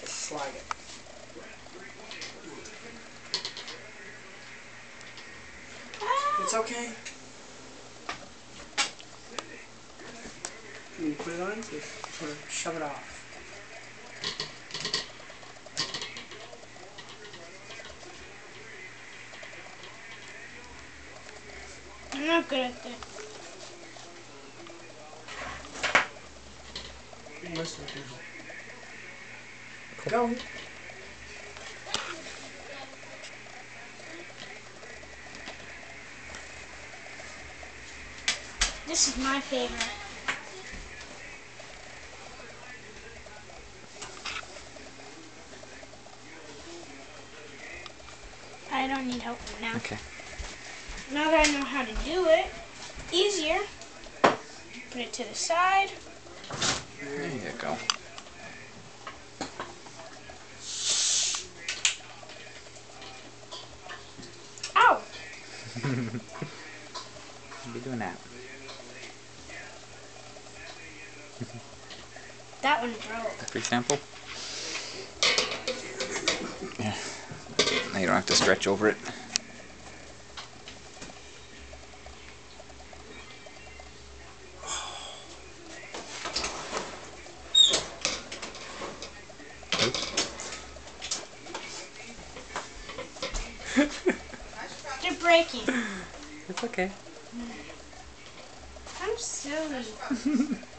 Slag it. It's okay. Can you put it on? Just shove it off. I'm not good at this. Listen to me. Go. This is my favorite. I don't need help right now. Okay. Now that I know how to do it, easier. Put it to the side. There you go. Ow! You'll be doing that. That one broke. Free sample? Yeah. Now you don't have to stretch over it. They're breaking. It's okay. I'm silly.